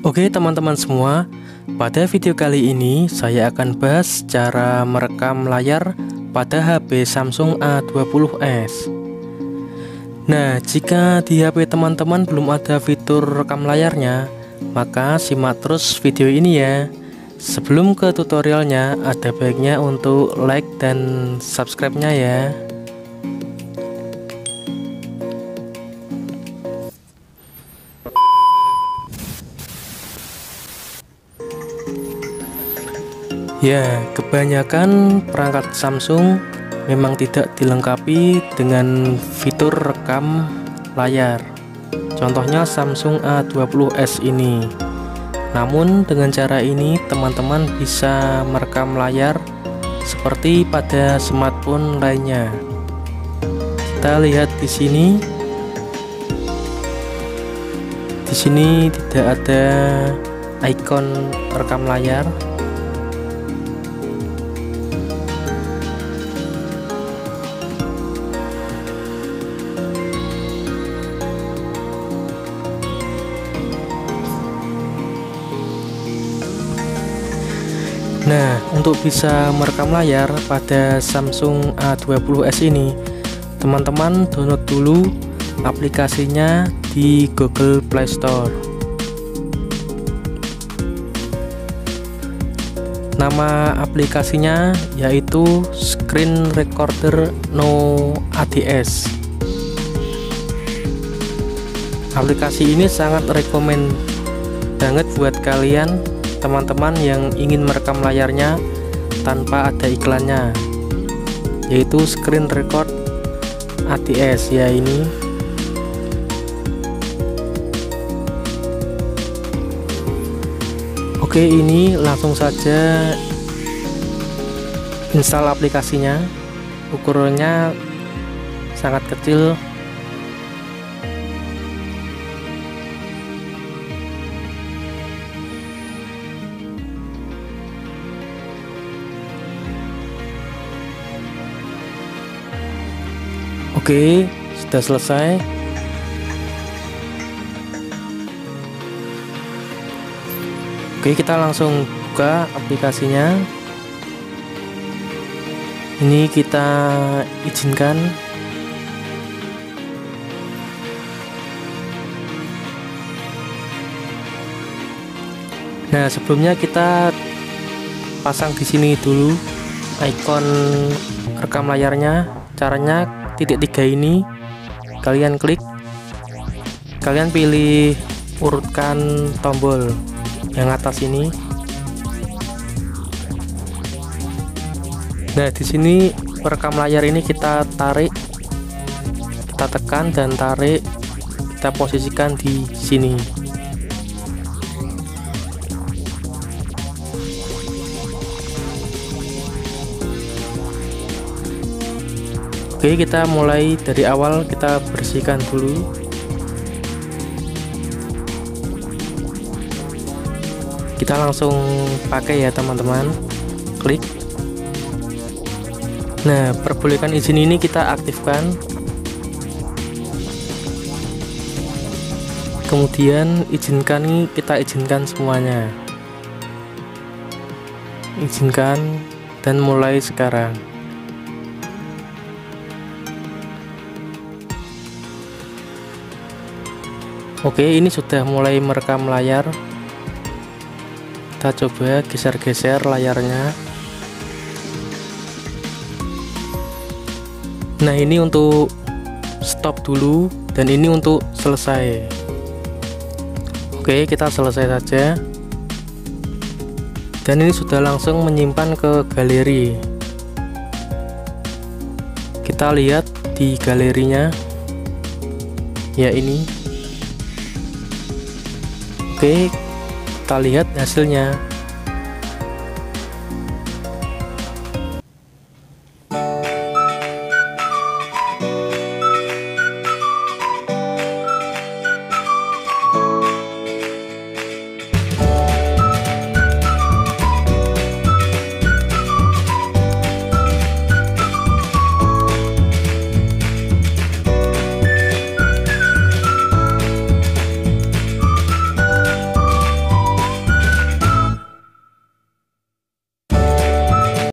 Oke teman-teman semua, pada video kali ini saya akan bahas cara merekam layar pada HP Samsung A20s. Nah, jika di HP teman-teman belum ada fitur rekam layarnya, maka simak terus video ini ya. Sebelum ke tutorialnya, ada baiknya untuk like dan subscribe-nya ya. Ya, kebanyakan perangkat Samsung memang tidak dilengkapi dengan fitur rekam layar. Contohnya Samsung A20s ini. Namun dengan cara ini teman-teman bisa merekam layar seperti pada smartphone lainnya. Kita lihat di sini. Di sini tidak ada ikon rekam layar. Nah, untuk bisa merekam layar pada Samsung A20s ini, teman-teman download dulu aplikasinya di Google Play Store. Nama aplikasinya yaitu Screen Recorder No ADS. Aplikasi ini sangat rekomend banget buat kalian teman-teman yang ingin merekam layarnya tanpa ada iklannya, yaitu Screen Record ADS ya ini. Oke, ini langsung saja install aplikasinya. Ukurannya sangat kecil. Oke, sudah selesai. Oke, kita langsung buka aplikasinya. Ini kita izinkan. Nah, sebelumnya kita pasang di sini dulu ikon rekam layarnya. Caranya titik 3 ini kalian klik, kalian pilih urutkan tombol yang atas ini. Nah, di sini perekam layar ini kita tarik, kita tekan dan tarik, kita posisikan di sini. Oke, kita mulai dari awal, kita bersihkan dulu. Kita langsung pakai ya teman-teman. Klik. Nah, perbolehkan izin ini kita aktifkan. Kemudian izinkan ini kita izinkan semuanya. Izinkan dan mulai sekarang. Oke, ini sudah mulai merekam layar. Kita coba geser-geser layarnya. Nah, ini untuk stop dulu dan ini untuk selesai. Oke, kita selesai saja. Dan ini sudah langsung menyimpan ke galeri. Kita lihat di galerinya. Ya, ini. Oke, kita lihat hasilnya.